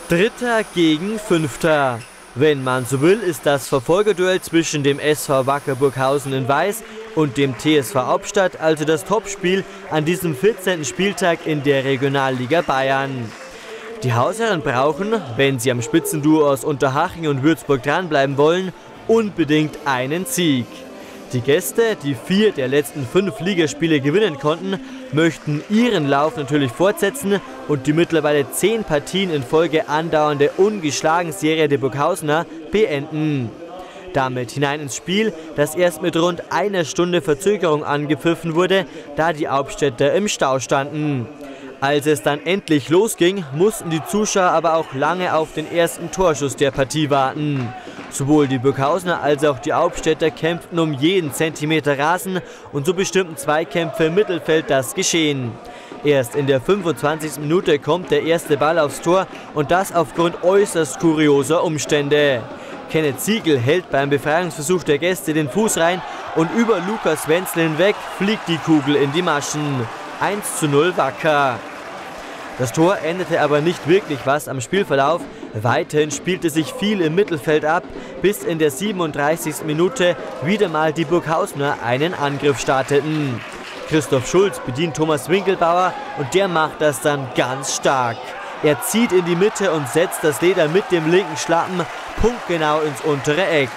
Dritter gegen Fünfter. Wenn man so will, ist das Verfolgerduell zwischen dem SV Wacker Burghausen in Weiß und dem TSV Albstadt also das Topspiel an diesem 14. Spieltag in der Regionalliga Bayern. Die Hausherren brauchen, wenn sie am Spitzenduo aus Unterhaching und Würzburg dranbleiben wollen, unbedingt einen Sieg. Die Gäste, die 4 der letzten 5 Ligaspiele gewinnen konnten, möchten ihren Lauf natürlich fortsetzen und die mittlerweile 10 Partien in Folge andauernde Ungeschlagen-Serie der Burghausener beenden. Damit hinein ins Spiel, das erst mit rund einer Stunde Verzögerung angepfiffen wurde, da die Albstädter im Stau standen. Als es dann endlich losging, mussten die Zuschauer aber auch lange auf den ersten Torschuss der Partie warten. Sowohl die Burghausener als auch die Albstädter kämpften um jeden Zentimeter Rasen und so bestimmten Zweikämpfe im Mittelfeld das Geschehen. Erst in der 25. Minute kommt der erste Ball aufs Tor und das aufgrund äußerst kurioser Umstände. Kenneth Siegel hält beim Befreiungsversuch der Gäste den Fuß rein und über Lukas Wenzel hinweg fliegt die Kugel in die Maschen. 1:0 Wacker. Das Tor änderte aber nicht wirklich was am Spielverlauf. Weiterhin spielte sich viel im Mittelfeld ab, bis in der 37. Minute wieder mal die Burghausener einen Angriff starteten. Christoph Schulz bedient Thomas Winkelbauer und der macht das dann ganz stark. Er zieht in die Mitte und setzt das Leder mit dem linken Schlappen punktgenau ins untere Eck.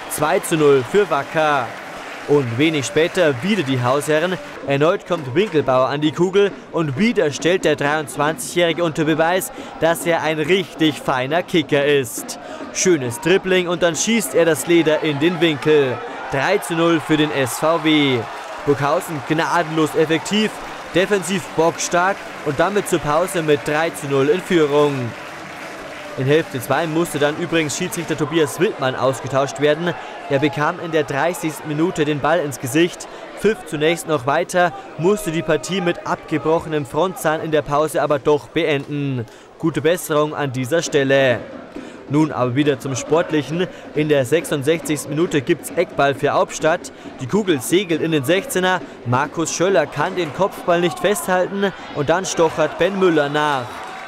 2:0 für Wacker. Und wenig später wieder die Hausherren. Erneut kommt Winkelbauer an die Kugel und wieder stellt der 23-Jährige unter Beweis, dass er ein richtig feiner Kicker ist. Schönes Dribbling und dann schießt er das Leder in den Winkel. 3:0 für den SVW. Burghausen gnadenlos effektiv, defensiv bockstark und damit zur Pause mit 3:0 in Führung. In Hälfte 2 musste dann übrigens Schiedsrichter Tobias Wildmann ausgetauscht werden. Er bekam in der 30. Minute den Ball ins Gesicht, pfiff zunächst noch weiter, musste die Partie mit abgebrochenem Frontzahn in der Pause aber doch beenden. Gute Besserung an dieser Stelle. Nun aber wieder zum Sportlichen. In der 66. Minute gibt's Eckball für Albstadt. Die Kugel segelt in den 16er. Markus Schöller kann den Kopfball nicht festhalten und dann stochert Ben Müller nach.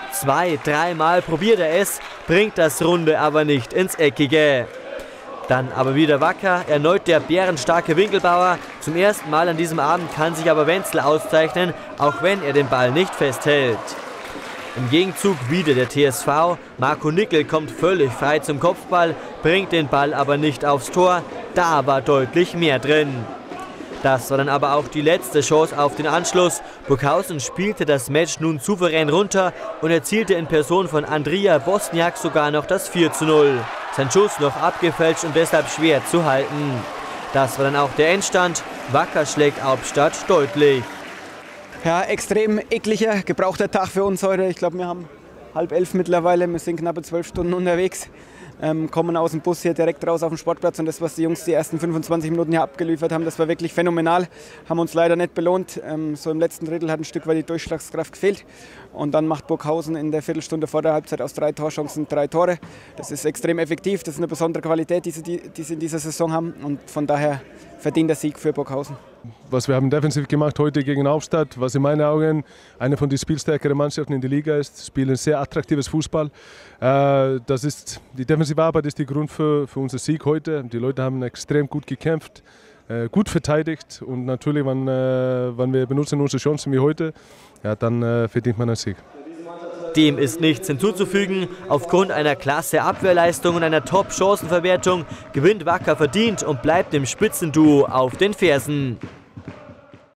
2-3 Mal probiert er es, bringt das Runde aber nicht ins Eckige. Dann aber wieder Wacker, erneut der bärenstarke Winkelbauer. Zum ersten Mal an diesem Abend kann sich aber Wenzel auszeichnen, auch wenn er den Ball nicht festhält. Im Gegenzug wieder der TSV. Marco Nickel kommt völlig frei zum Kopfball, bringt den Ball aber nicht aufs Tor. Da war deutlich mehr drin. Das war dann aber auch die letzte Chance auf den Anschluss. Burghausen spielte das Match nun souverän runter und erzielte in Person von Andrija Bosniak sogar noch das 4:0. Sein Schuss noch abgefälscht und deshalb schwer zu halten. Das war dann auch der Endstand. Wacker schlägt Albstadt deutlich. Ja, extrem ekliger, gebrauchter Tag für uns heute. Ich glaube, wir haben 10:30 mittlerweile. Wir sind knappe 12 Stunden unterwegs. Kommen aus dem Bus hier direkt raus auf den Sportplatz und das, was die Jungs die ersten 25 Minuten hier abgeliefert haben, das war wirklich phänomenal. Haben uns leider nicht belohnt. So im letzten Drittel hat ein Stück weit die Durchschlagskraft gefehlt und dann macht Burghausen in der Viertelstunde vor der Halbzeit aus 3 Torchancen 3 Tore. Das ist extrem effektiv, das ist eine besondere Qualität, die sie in dieser Saison haben und von daher verdient der Sieg für Burghausen. Was wir haben defensiv gemacht heute gegen Albstadt, was in meinen Augen eine von den spielstärkeren Mannschaften in der Liga ist, spielen sehr attraktives Fußball. Die defensive Arbeit ist der Grund für unseren Sieg heute. Die Leute haben extrem gut gekämpft, gut verteidigt und natürlich, wenn wir benutzen unsere Chancen wie heute, ja, dann verdient man einen Sieg. Dem ist nichts hinzuzufügen. Aufgrund einer klasse Abwehrleistung und einer Top-Chancenverwertung gewinnt Wacker verdient und bleibt dem Spitzenduo auf den Fersen.